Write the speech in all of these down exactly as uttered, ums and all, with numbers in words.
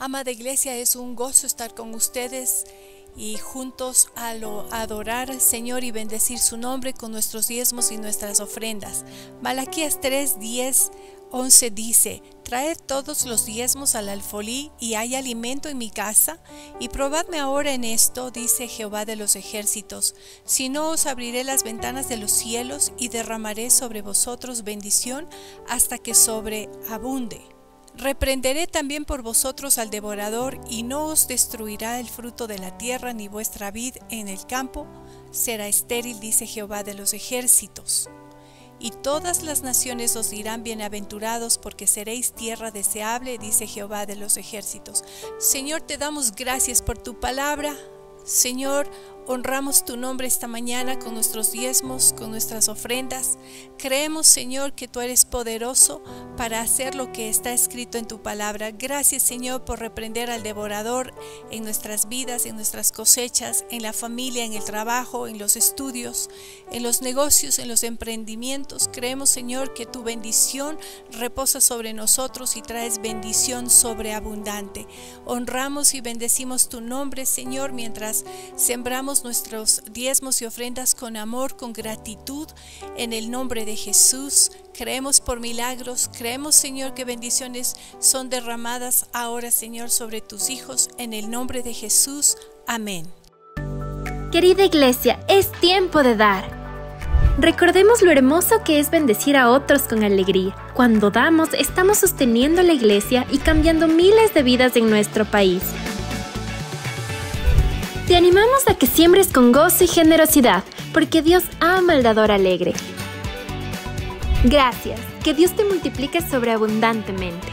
Amada Iglesia, es un gozo estar con ustedes y juntos a lo adorar al Señor y bendecir su nombre con nuestros diezmos y nuestras ofrendas. Malaquías tres, diez, once dice: Traed todos los diezmos al alfolí, y hay alimento en mi casa, y probadme ahora en esto, dice Jehová de los ejércitos, si no os abriré las ventanas de los cielos y derramaré sobre vosotros bendición hasta que sobreabunde. Reprenderé también por vosotros al devorador, y no os destruirá el fruto de la tierra, ni vuestra vid en el campo será estéril, dice Jehová de los ejércitos. Y todas las naciones os dirán bienaventurados, porque seréis tierra deseable, dice Jehová de los ejércitos. Señor, te damos gracias por tu palabra. Señor, honramos tu nombre esta mañana con nuestros diezmos, con nuestras ofrendas. Creemos, Señor, que tú eres poderoso para hacer lo que está escrito en tu palabra. Gracias, Señor, por reprender al devorador en nuestras vidas, en nuestras cosechas, en la familia, en el trabajo, en los estudios, en los negocios, en los emprendimientos. Creemos, Señor, que tu bendición reposa sobre nosotros y traes bendición sobreabundante. Honramos y bendecimos tu nombre, Señor, mientras sembramos nuestros diezmos y ofrendas con amor, con gratitud, en el nombre de Jesús. Creemos por milagros, creemos, Señor, que bendiciones son derramadas ahora, Señor, sobre tus hijos, en el nombre de Jesús. Amén. Querida Iglesia, es tiempo de dar. Recordemos lo hermoso que es bendecir a otros con alegría. Cuando damos, estamos sosteniendo la Iglesia y cambiando miles de vidas en nuestro país. Te animamos a que siembres con gozo y generosidad, porque Dios ama al dador alegre. Gracias, que Dios te multiplique sobreabundantemente.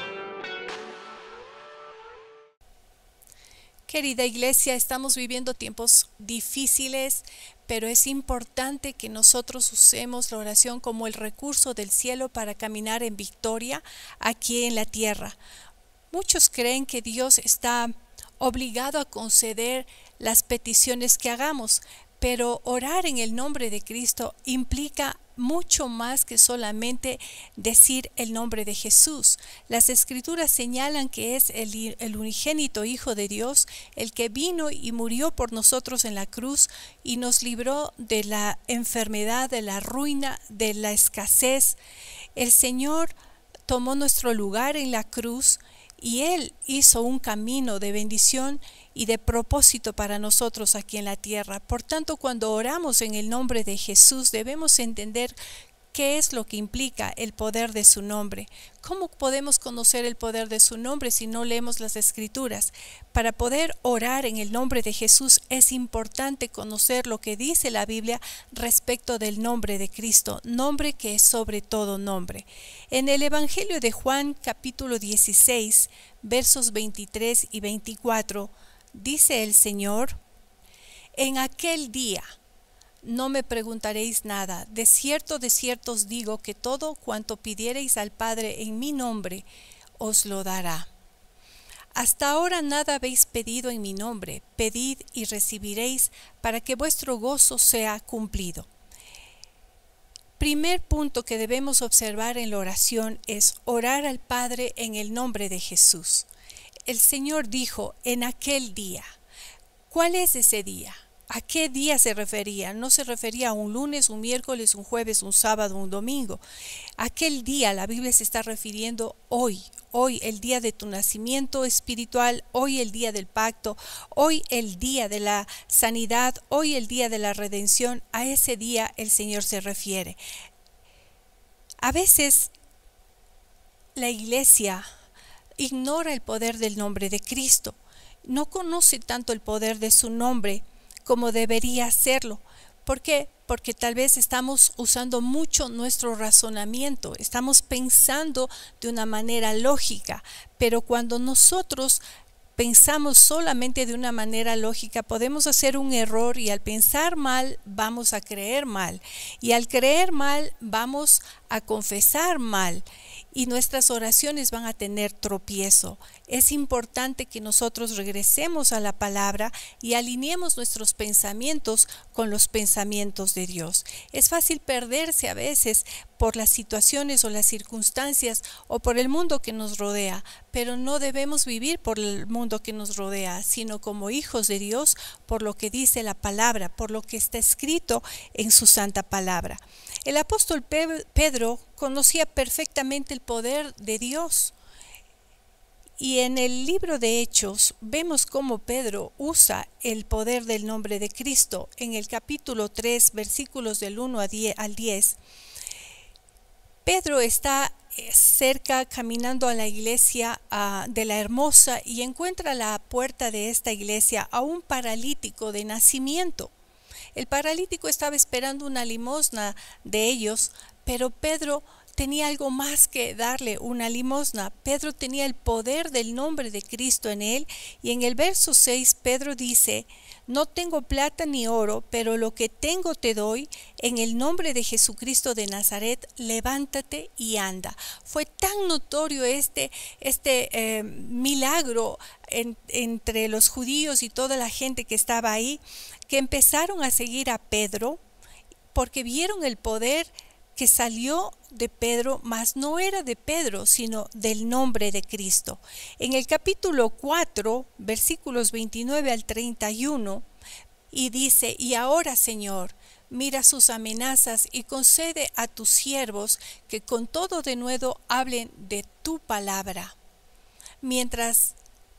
Querida Iglesia, estamos viviendo tiempos difíciles, pero es importante que nosotros usemos la oración como el recurso del cielo para caminar en victoria aquí en la tierra. Muchos creen que Dios está obligado a conceder las peticiones que hagamos, pero orar en el nombre de Cristo implica mucho más que solamente decir el nombre de Jesús. Las Escrituras señalan que es el, el unigénito Hijo de Dios, el que vino y murió por nosotros en la cruz y nos libró de la enfermedad, de la ruina, de la escasez. El Señor tomó nuestro lugar en la cruz y Él hizo un camino de bendición y de propósito para nosotros aquí en la tierra. Por tanto, cuando oramos en el nombre de Jesús, debemos entender qué es lo que implica el poder de su nombre. ¿Cómo podemos conocer el poder de su nombre si no leemos las Escrituras? Para poder orar en el nombre de Jesús es importante conocer lo que dice la Biblia respecto del nombre de Cristo, nombre que es sobre todo nombre. En el Evangelio de Juan, capítulo dieciséis, versos veintitrés y veinticuatro, dice el Señor: en aquel día no me preguntaréis nada. De cierto, de cierto os digo que todo cuanto pidiereis al Padre en mi nombre, os lo dará. Hasta ahora nada habéis pedido en mi nombre. Pedid y recibiréis, para que vuestro gozo sea cumplido. Primer punto que debemos observar en la oración es orar al Padre en el nombre de Jesús. El Señor dijo: en aquel día. ¿Cuál es ese día? ¿A qué día se refería? No se refería a un lunes, un miércoles, un jueves, un sábado, un domingo. Aquel día, la Biblia se está refiriendo hoy, hoy el día de tu nacimiento espiritual, hoy el día del pacto, hoy el día de la sanidad, hoy el día de la redención. A ese día el Señor se refiere. A veces la Iglesia ignora el poder del nombre de Cristo, no conoce tanto el poder de su nombre como debería hacerlo. ¿Por qué? Porque tal vez estamos usando mucho nuestro razonamiento, estamos pensando de una manera lógica, pero cuando nosotros pensamos solamente de una manera lógica, podemos hacer un error, y al pensar mal vamos a creer mal, y al creer mal vamos a confesar mal, y nuestras oraciones van a tener tropiezo. Es importante que nosotros regresemos a la palabra y alineemos nuestros pensamientos con los pensamientos de Dios. Es fácil perderse a veces por las situaciones o las circunstancias o por el mundo que nos rodea, pero no debemos vivir por el mundo que nos rodea, sino como hijos de Dios, por lo que dice la palabra, por lo que está escrito en su santa palabra. El apóstol Pedro conocía perfectamente el poder de Dios. Y en el libro de Hechos vemos cómo Pedro usa el poder del nombre de Cristo. En el capítulo tres, versículos del uno al diez, Pedro está cerca caminando a la iglesia uh, de la Hermosa y encuentra a la puerta de esta iglesia a un paralítico de nacimiento. El paralítico estaba esperando una limosna de ellos, pero Pedro tenía algo más que darle una limosna. Pedro tenía el poder del nombre de Cristo en él, y en el verso seis Pedro dice: no tengo plata ni oro, pero lo que tengo te doy. En el nombre de Jesucristo de Nazaret, levántate y anda. Fue tan notorio este, este eh, milagro en, entre los judíos y toda la gente que estaba ahí, que empezaron a seguir a Pedro porque vieron el poder que salió de Pedro, mas no era de Pedro, sino del nombre de Cristo. En el capítulo cuatro, versículos veintinueve al treinta y uno, y dice: y ahora, Señor, mira sus amenazas y concede a tus siervos que con todo denuedo hablen de tu palabra, mientras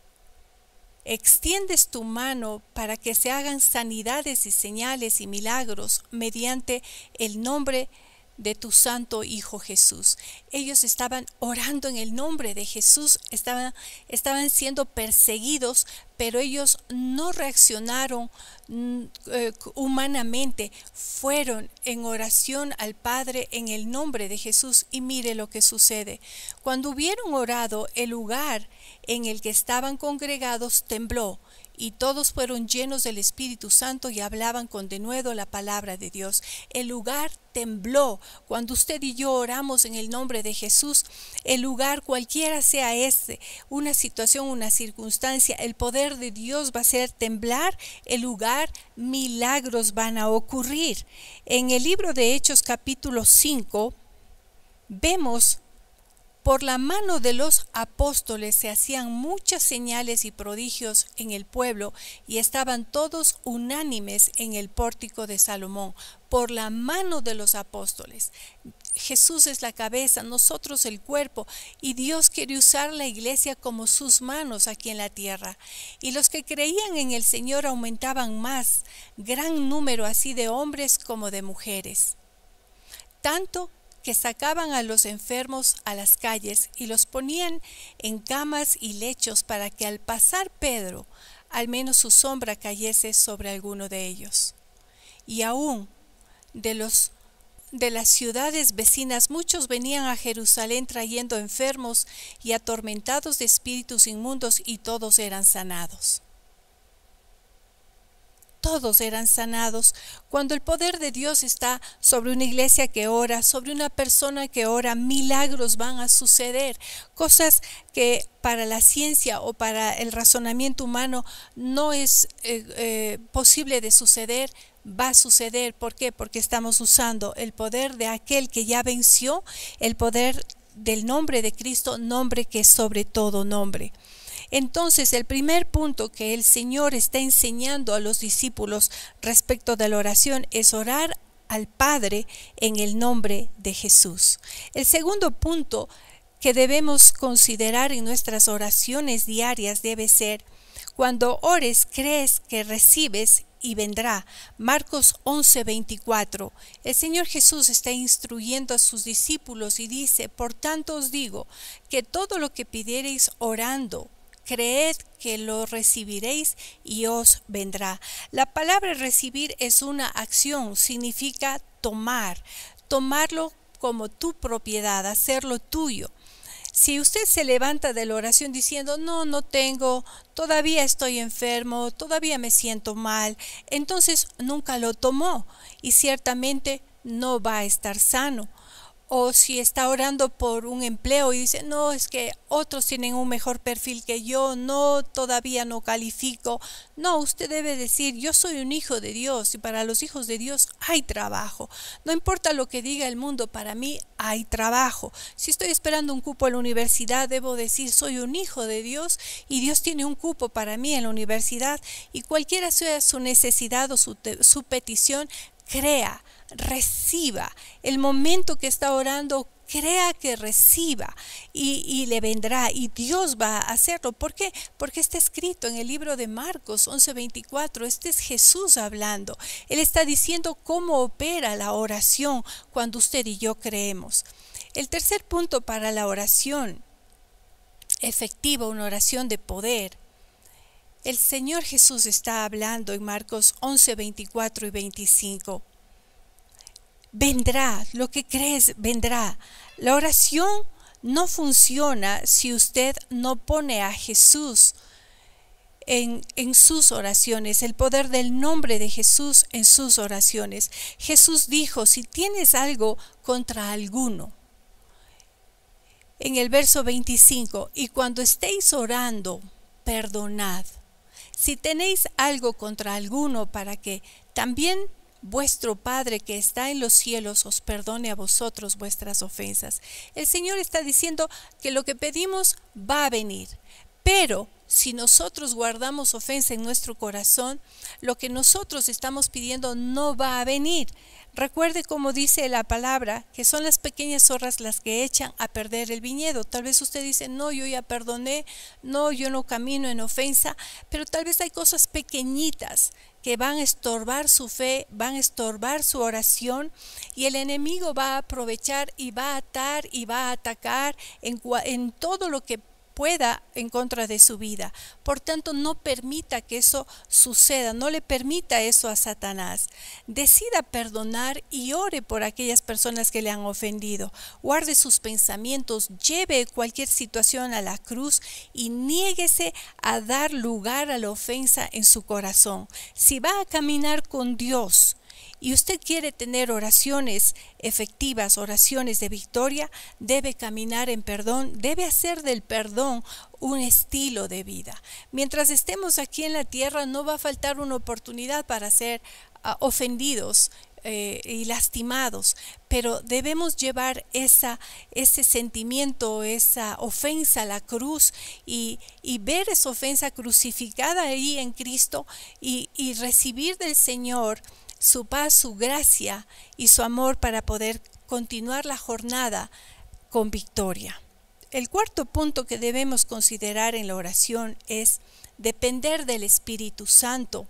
extiendes tu mano para que se hagan sanidades y señales y milagros mediante el nombre de tu santo Hijo Jesús. Ellos estaban orando en el nombre de Jesús, estaban, estaban siendo perseguidos, pero ellos no reaccionaron eh, humanamente, fueron en oración al Padre en el nombre de Jesús. Y mire lo que sucede. Cuando hubieron orado, el lugar en el que estaban congregados tembló, y todos fueron llenos del Espíritu Santo y hablaban con denuedo la palabra de Dios. El lugar tembló. Cuando usted y yo oramos en el nombre de Jesús, el lugar, cualquiera sea este, una situación, una circunstancia, el poder de Dios va a hacer temblar el lugar, milagros van a ocurrir. En el libro de Hechos capítulo cinco, vemos: por la mano de los apóstoles se hacían muchas señales y prodigios en el pueblo, y estaban todos unánimes en el pórtico de Salomón. Por la mano de los apóstoles. Jesús es la cabeza, nosotros el cuerpo, y Dios quiere usar la iglesia como sus manos aquí en la tierra. Y los que creían en el Señor aumentaban más, gran número así de hombres como de mujeres. Tanto que sacaban a los enfermos a las calles y los ponían en camas y lechos, para que al pasar Pedro, al menos su sombra cayese sobre alguno de ellos. Y aún de los de las ciudades vecinas muchos venían a Jerusalén trayendo enfermos y atormentados de espíritus inmundos, y todos eran sanados. Todos eran sanados. Cuando el poder de Dios está sobre una iglesia que ora, sobre una persona que ora, milagros van a suceder. Cosas que para la ciencia o para el razonamiento humano no es eh, eh, posible de suceder, va a suceder. ¿Por qué? Porque estamos usando el poder de aquel que ya venció, el poder del nombre de Cristo, nombre que es sobre todo nombre. Entonces, el primer punto que el Señor está enseñando a los discípulos respecto de la oración es orar al Padre en el nombre de Jesús. El segundo punto que debemos considerar en nuestras oraciones diarias debe ser: cuando ores, crees que recibes y vendrá. Marcos once, veinticuatro. El Señor Jesús está instruyendo a sus discípulos y dice: por tanto os digo que todo lo que pidiereis orando, creed que lo recibiréis y os vendrá. La palabra recibir es una acción, significa tomar, tomarlo como tu propiedad, hacerlo tuyo. Si usted se levanta de la oración diciendo: no, no tengo, todavía estoy enfermo, todavía me siento mal, entonces nunca lo tomó y ciertamente no va a estar sano. O si está orando por un empleo y dice, no, es que otros tienen un mejor perfil que yo, no, todavía no califico. No, usted debe decir, yo soy un hijo de Dios y para los hijos de Dios hay trabajo. No importa lo que diga el mundo, para mí hay trabajo. Si estoy esperando un cupo en la universidad, debo decir, soy un hijo de Dios y Dios tiene un cupo para mí en la universidad. Y cualquiera sea su necesidad o su, su petición, crea, reciba. El momento que está orando, crea que reciba y, y le vendrá, y Dios va a hacerlo. ¿Por qué? Porque está escrito en el libro de Marcos once veinticuatro. Este es Jesús hablando. Él está diciendo cómo opera la oración cuando usted y yo creemos. El tercer punto para la oración efectiva, una oración de poder. El Señor Jesús está hablando en Marcos once veinticuatro y veinticinco. Vendrá, lo que crees vendrá. La oración no funciona si usted no pone a Jesús en, en sus oraciones, el poder del nombre de Jesús en sus oraciones. Jesús dijo, si tienes algo contra alguno, en el verso veinticinco, y cuando estéis orando, perdonad. Si tenéis algo contra alguno, para que también vuestro Padre que está en los cielos os perdone a vosotros vuestras ofensas. El Señor está diciendo que lo que pedimos va a venir, pero si nosotros guardamos ofensa en nuestro corazón, lo que nosotros estamos pidiendo no va a venir. Recuerde como dice la palabra, que son las pequeñas zorras las que echan a perder el viñedo. Tal vez usted dice, no, yo ya perdoné, no, yo no camino en ofensa, pero tal vez hay cosas pequeñitas que van a estorbar su fe, van a estorbar su oración, y el enemigo va a aprovechar y va a atar y va a atacar en, en todo lo que pueda en contra de su vida. Por tanto, no permita que eso suceda, no le permita eso a Satanás. Decida perdonar y ore por aquellas personas que le han ofendido. Guarde sus pensamientos, lleve cualquier situación a la cruz y niéguese a dar lugar a la ofensa en su corazón. Si va a caminar con Dios y usted quiere tener oraciones efectivas, oraciones de victoria, debe caminar en perdón, debe hacer del perdón un estilo de vida. Mientras estemos aquí en la tierra, no va a faltar una oportunidad para ser uh, ofendidos eh, y lastimados, pero debemos llevar esa, ese sentimiento, esa ofensa a la cruz y, y ver esa ofensa crucificada ahí en Cristo y, y recibir del Señor su paz, su gracia y su amor para poder continuar la jornada con victoria. El cuarto punto que debemos considerar en la oración es depender del Espíritu Santo.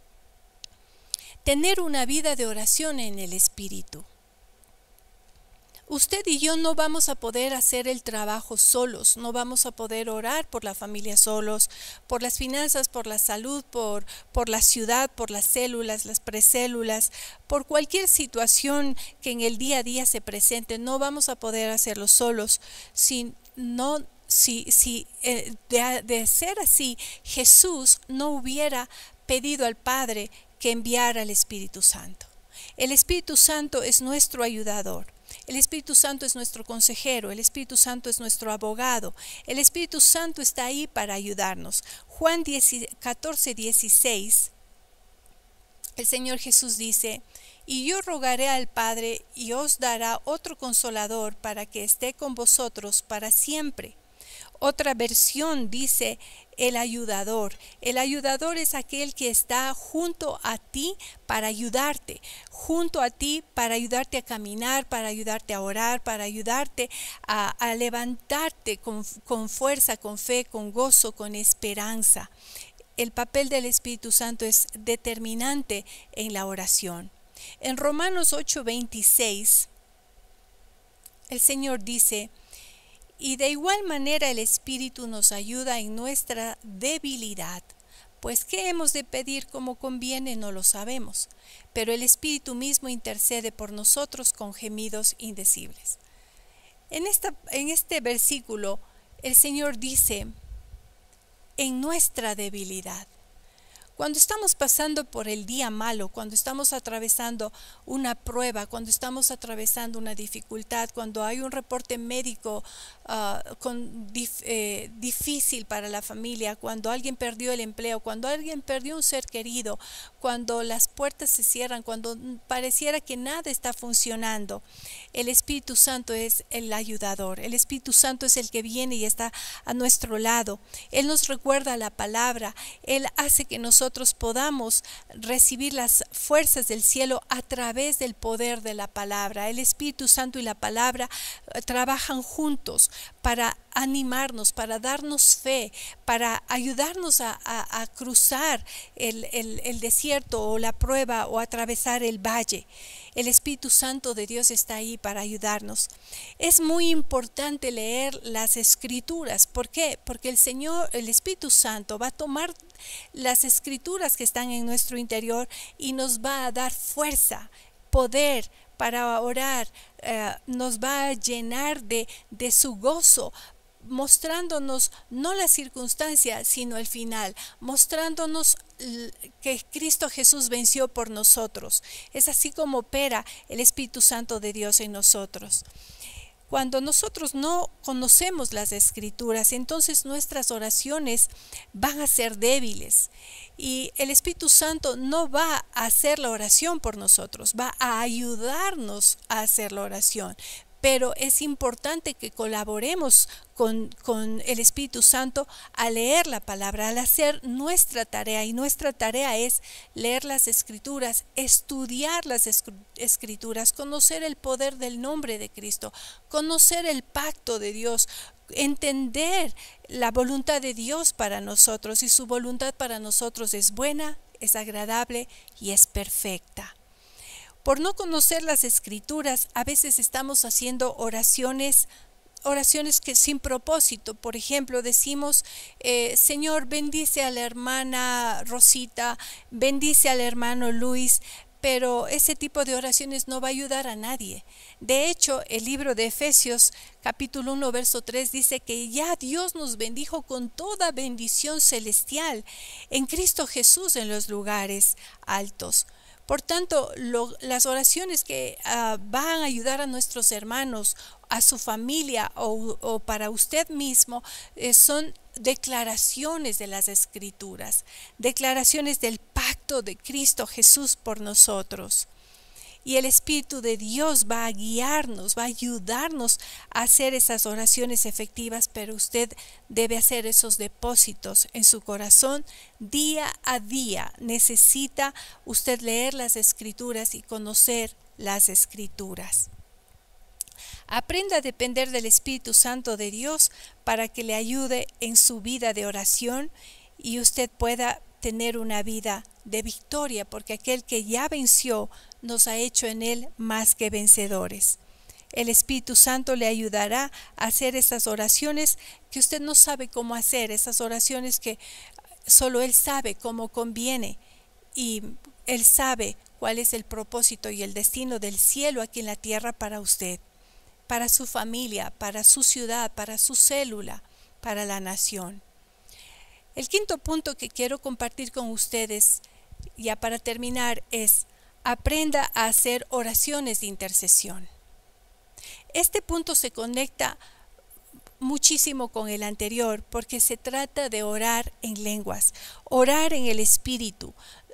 Tener una vida de oración en el Espíritu. Usted y yo no vamos a poder hacer el trabajo solos, no vamos a poder orar por la familia solos, por las finanzas, por la salud, por, por la ciudad, por las células, las precélulas, por cualquier situación que en el día a día se presente. No vamos a poder hacerlo solos. Si, no, si, si eh, de, de ser así, Jesús no hubiera pedido al Padre que enviara al Espíritu Santo. El Espíritu Santo es nuestro ayudador. El Espíritu Santo es nuestro consejero, el Espíritu Santo es nuestro abogado, el Espíritu Santo está ahí para ayudarnos. Juan catorce, dieciséis, el Señor Jesús dice, y yo rogaré al Padre y os dará otro consolador para que esté con vosotros para siempre. Otra versión dice el ayudador. El ayudador es aquel que está junto a ti para ayudarte, junto a ti para ayudarte a caminar, para ayudarte a orar, para ayudarte a, a levantarte con, con fuerza, con fe, con gozo, con esperanza. El papel del Espíritu Santo es determinante en la oración. En Romanos ocho veintiséis, el Señor dice, y de igual manera el Espíritu nos ayuda en nuestra debilidad, pues qué hemos de pedir como conviene no lo sabemos, pero el Espíritu mismo intercede por nosotros con gemidos indecibles. En, esta, en este versículo el Señor dice, en nuestra debilidad. Cuando estamos pasando por el día malo, cuando estamos atravesando una prueba, cuando estamos atravesando una dificultad, cuando hay un reporte médico uh, con, dif, eh, difícil para la familia, cuando alguien perdió el empleo, cuando alguien perdió un ser querido, cuando las puertas se cierran, cuando pareciera que nada está funcionando, el Espíritu Santo es el ayudador. El Espíritu Santo es el que viene y está a nuestro lado. Él nos recuerda la palabra. Él hace que nosotros podamos recibir las fuerzas del cielo a través del poder de la palabra. El Espíritu Santo y la palabra uh, trabajan juntos para animarnos, para darnos fe, para ayudarnos a, a, a cruzar el, el, el desierto o la prueba o atravesar el valle. El Espíritu Santo de Dios está ahí para ayudarnos. Es muy importante leer las Escrituras. ¿Por qué? Porque el Señor, el Espíritu Santo, va a tomar las Escrituras que están en nuestro interior y nos va a dar fuerza, poder para orar, eh, nos va a llenar de, de su gozo, mostrándonos no la circunstancia, sino el final, mostrándonos que Cristo Jesús venció por nosotros. Es así como opera el Espíritu Santo de Dios en nosotros. Cuando nosotros no conocemos las Escrituras, entonces nuestras oraciones van a ser débiles y el Espíritu Santo no va a hacer la oración por nosotros, va a ayudarnos a hacer la oración. Pero es importante que colaboremos con, con el Espíritu Santo a leer la palabra, al hacer nuestra tarea. Y nuestra tarea es leer las Escrituras, estudiar las Escrituras, conocer el poder del nombre de Cristo, conocer el pacto de Dios, entender la voluntad de Dios para nosotros. Y su voluntad para nosotros es buena, es agradable y es perfecta. Por no conocer las Escrituras, a veces estamos haciendo oraciones, oraciones que sin propósito. Por ejemplo, decimos, eh, Señor, bendice a la hermana Rosita, bendice al hermano Luis, pero ese tipo de oraciones no va a ayudar a nadie. De hecho, el libro de Efesios, capítulo uno, verso tres, dice que ya Dios nos bendijo con toda bendición celestial en Cristo Jesús en los lugares altos. Por tanto, lo, las oraciones que uh, van a ayudar a nuestros hermanos, a su familia o, o para usted mismo, eh, son declaraciones de las Escrituras, declaraciones del pacto de Cristo Jesús por nosotros. Y el Espíritu de Dios va a guiarnos, va a ayudarnos a hacer esas oraciones efectivas, pero usted debe hacer esos depósitos en su corazón día a día. Necesita usted leer las Escrituras y conocer las Escrituras. Aprenda a depender del Espíritu Santo de Dios para que le ayude en su vida de oración y usted pueda tener una vida de victoria, porque aquel que ya venció nos ha hecho en él más que vencedores. El Espíritu Santo le ayudará a hacer esas oraciones que usted no sabe cómo hacer, esas oraciones que solo Él sabe cómo conviene y Él sabe cuál es el propósito y el destino del cielo aquí en la tierra para usted, para su familia, para su ciudad, para su célula, para la nación. El quinto punto que quiero compartir con ustedes, ya para terminar, es aprenda a hacer oraciones de intercesión. Este punto se conecta muchísimo con el anterior porque se trata de orar en lenguas, orar en el Espíritu.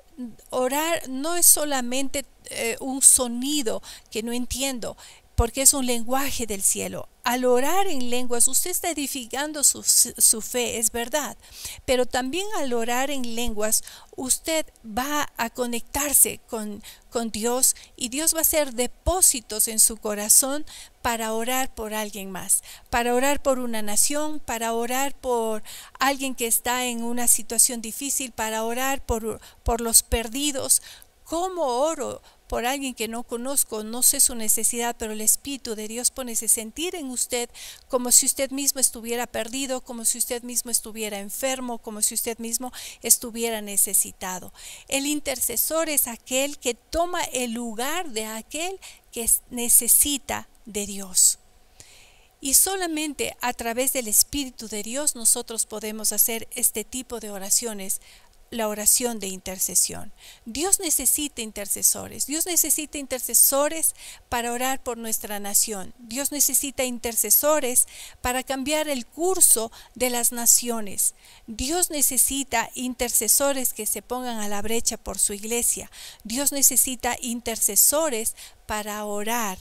Orar no es solamente eh, un sonido que no entiendo, porque es un lenguaje del cielo. Al orar en lenguas, usted está edificando su, su fe, es verdad. Pero también al orar en lenguas, usted va a conectarse con, con Dios y Dios va a hacer depósitos en su corazón para orar por alguien más, para orar por una nación, para orar por alguien que está en una situación difícil, para orar por, por los perdidos. ¿Cómo oro por alguien que no conozco? No sé su necesidad, pero el Espíritu de Dios pone ese sentir en usted como si usted mismo estuviera perdido, como si usted mismo estuviera enfermo, como si usted mismo estuviera necesitado. El intercesor es aquel que toma el lugar de aquel que necesita de Dios. Y solamente a través del Espíritu de Dios nosotros podemos hacer este tipo de oraciones, la oración de intercesión. Dios necesita intercesores. Dios necesita intercesores para orar por nuestra nación. Dios necesita intercesores para cambiar el curso de las naciones. Dios necesita intercesores que se pongan a la brecha por su iglesia. Dios necesita intercesores para orar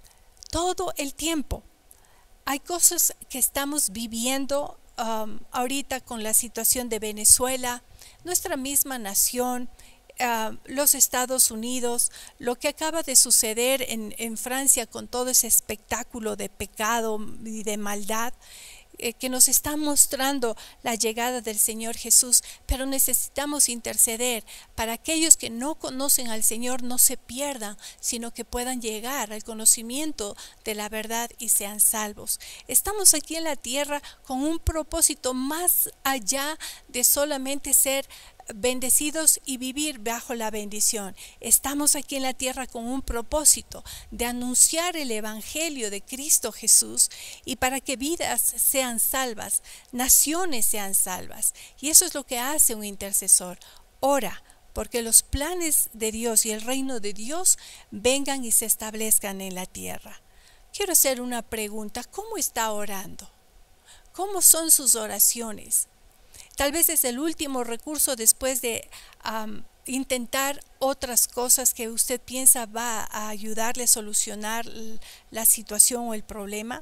todo el tiempo. Hay cosas que estamos viviendo Um, ahorita con la situación de Venezuela, nuestra misma nación, uh, los Estados Unidos, lo que acaba de suceder en, en Francia con todo ese espectáculo de pecado y de maldad, eh, que nos está mostrando la llegada del Señor Jesús. Pero necesitamos interceder para aquellos que no conocen al Señor no se pierdan, sino que puedan llegar al conocimiento de la verdad y sean salvos. Estamos aquí en la tierra con un propósito más allá de solamente ser bendecidos y vivir bajo la bendición. Estamos aquí en la tierra con un propósito de anunciar el evangelio de Cristo Jesús, y para que vidas sean salvas, naciones sean salvas. Y eso es lo que hace un intercesor. Ora porque los planes de Dios y el reino de Dios vengan y se establezcan en la tierra. Quiero hacer una pregunta: ¿cómo está orando? ¿Cómo son sus oraciones? Tal vez es el último recurso después de um, intentar otras cosas que usted piensa va a ayudarle a solucionar la situación o el problema.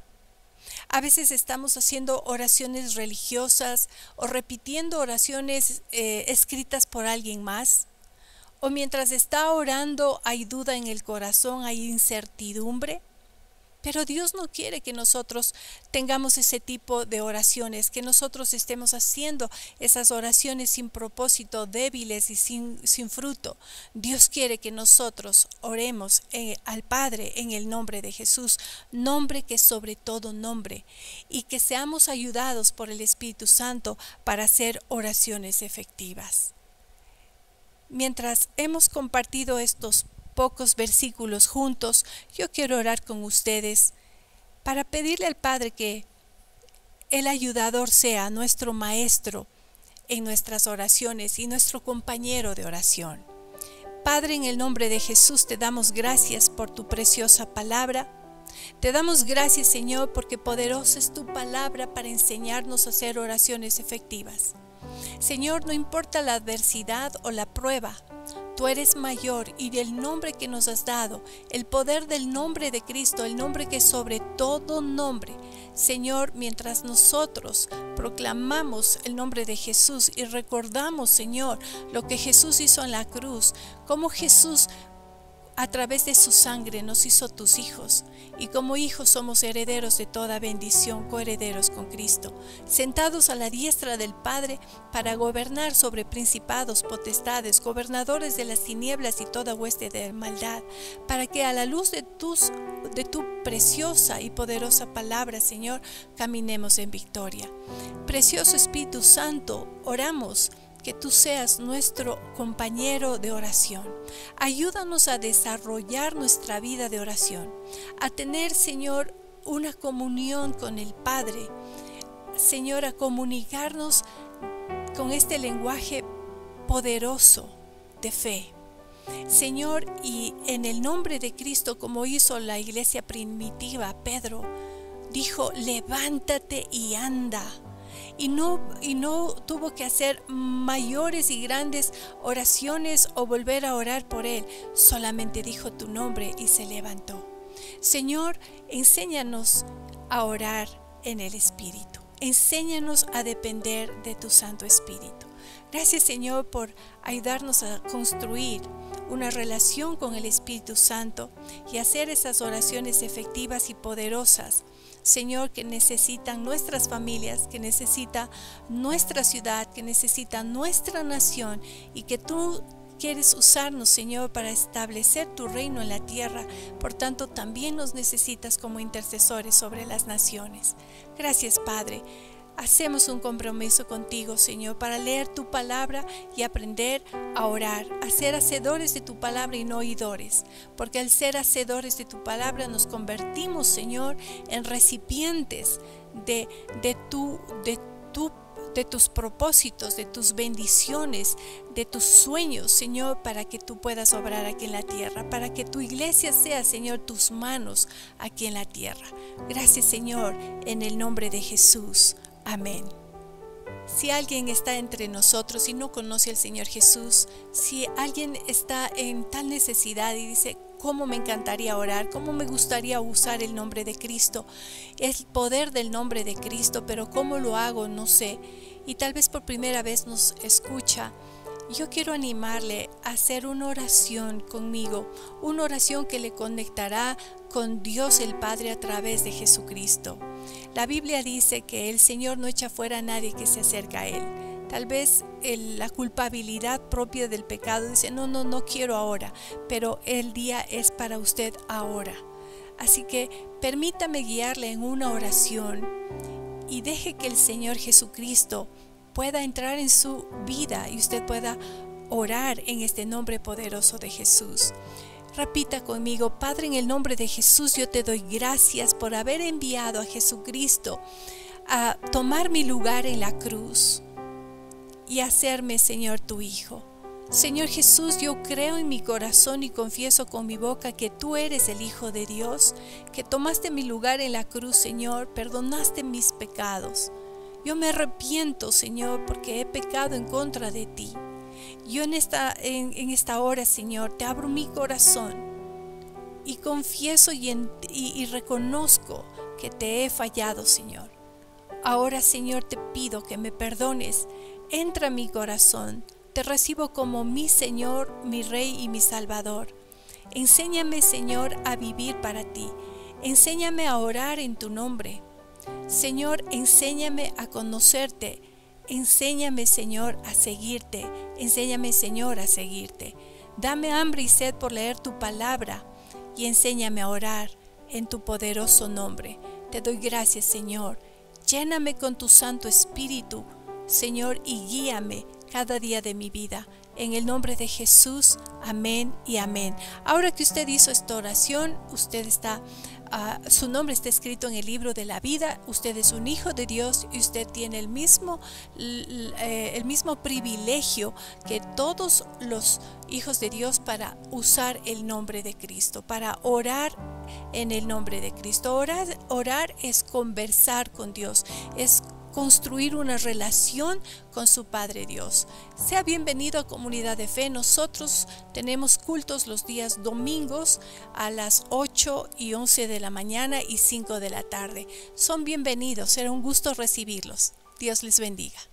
A veces estamos haciendo oraciones religiosas o repitiendo oraciones eh, escritas por alguien más. O mientras está orando hay duda en el corazón, hay incertidumbre. Pero Dios no quiere que nosotros tengamos ese tipo de oraciones, que nosotros estemos haciendo esas oraciones sin propósito, débiles y sin, sin fruto. Dios quiere que nosotros oremos eh, al Padre en el nombre de Jesús, nombre que es sobre todo nombre, y que seamos ayudados por el Espíritu Santo para hacer oraciones efectivas. Mientras hemos compartido estos pocos versículos juntos, yo quiero orar con ustedes para pedirle al Padre que el ayudador sea nuestro maestro en nuestras oraciones y nuestro compañero de oración. Padre, en el nombre de Jesús te damos gracias por tu preciosa palabra. Te damos gracias, Señor, porque poderosa es tu palabra para enseñarnos a hacer oraciones efectivas. Señor, no importa la adversidad o la prueba, tú eres mayor, y del nombre que nos has dado, el poder del nombre de Cristo, el nombre que es sobre todo nombre. Señor, mientras nosotros proclamamos el nombre de Jesús y recordamos, Señor, lo que Jesús hizo en la cruz, cómo Jesús a través de su sangre nos hizo tus hijos, y como hijos somos herederos de toda bendición, coherederos con Cristo, sentados a la diestra del Padre para gobernar sobre principados, potestades, gobernadores de las tinieblas y toda hueste de maldad, para que a la luz de tus de tu preciosa y poderosa palabra, Señor, caminemos en victoria. Precioso Espíritu Santo, oramos que tú seas nuestro compañero de oración. Ayúdanos a desarrollar nuestra vida de oración, a tener, Señor, una comunión con el Padre. Señor, a comunicarnos con este lenguaje poderoso de fe. Señor, y en el nombre de Cristo, como hizo la iglesia primitiva, Pedro dijo: levántate y anda. Y no, y no tuvo que hacer mayores y grandes oraciones o volver a orar por él. Solamente dijo tu nombre y se levantó. Señor, enséñanos a orar en el Espíritu. Enséñanos a depender de tu Santo Espíritu. Gracias, Señor, por ayudarnos a construir una relación con el Espíritu Santo y hacer esas oraciones efectivas y poderosas, Señor, que necesitan nuestras familias, que necesita nuestra ciudad, que necesita nuestra nación, y que tú quieres usarnos, Señor, para establecer tu reino en la tierra. Por tanto, también nos necesitas como intercesores sobre las naciones. Gracias, Padre. Hacemos un compromiso contigo, Señor, para leer tu palabra y aprender a orar, a ser hacedores de tu palabra y no oidores, porque al ser hacedores de tu palabra nos convertimos, Señor, en recipientes de, de, tu, de tu de tus propósitos, de tus bendiciones, de tus sueños, Señor, para que tú puedas obrar aquí en la tierra, para que tu iglesia sea, Señor, tus manos aquí en la tierra. Gracias, Señor, en el nombre de Jesús. Amén. Si alguien está entre nosotros y no conoce al Señor Jesús, si alguien está en tal necesidad y dice, cómo me encantaría orar, cómo me gustaría usar el nombre de Cristo, el poder del nombre de Cristo, pero cómo lo hago, no sé, y tal vez por primera vez nos escucha, yo quiero animarle a hacer una oración conmigo, una oración que le conectará con Dios el Padre a través de Jesucristo. La Biblia dice que el Señor no echa fuera a nadie que se acerca a Él. Tal vez el, la culpabilidad propia del pecado dice, no, no, no quiero ahora, pero el día es para usted ahora. Así que permítame guiarle en una oración y deje que el Señor Jesucristo pueda entrar en su vida y usted pueda orar en este nombre poderoso de Jesús. Repita conmigo, Padre, en el nombre de Jesús, yo te doy gracias por haber enviado a Jesucristo a tomar mi lugar en la cruz y hacerme, Señor, tu Hijo. Señor Jesús, yo creo en mi corazón y confieso con mi boca que tú eres el Hijo de Dios, que tomaste mi lugar en la cruz, Señor, perdonaste mis pecados. Yo me arrepiento, Señor, porque he pecado en contra de ti. Yo en esta, en, en esta hora, Señor, te abro mi corazón y confieso y, en, y, y reconozco que te he fallado, Señor. Ahora, Señor, te pido que me perdones. Entra a mi corazón. Te recibo como mi Señor, mi Rey y mi Salvador. Enséñame, Señor, a vivir para ti. Enséñame a orar en tu nombre. Señor, enséñame a conocerte. Enséñame, Señor, a seguirte. Enséñame, Señor, a seguirte. Dame hambre y sed por leer tu palabra y enséñame a orar en tu poderoso nombre. Te doy gracias, Señor. Lléname con tu Santo Espíritu, Señor, y guíame cada día de mi vida. En el nombre de Jesús, amén y amén. Ahora que usted hizo esta oración, usted está, uh, su nombre está escrito en el libro de la vida. Usted es un hijo de Dios y usted tiene el mismo, el mismo privilegio que todos los hijos de Dios para usar el nombre de Cristo, para orar en el nombre de Cristo. Orar, orar es conversar con Dios, es construir una relación con su Padre Dios. Sea bienvenido a Comunidad de Fe. Nosotros tenemos cultos los días domingos a las ocho y once de la mañana y cinco de la tarde. Son bienvenidos, será un gusto recibirlos. Dios les bendiga.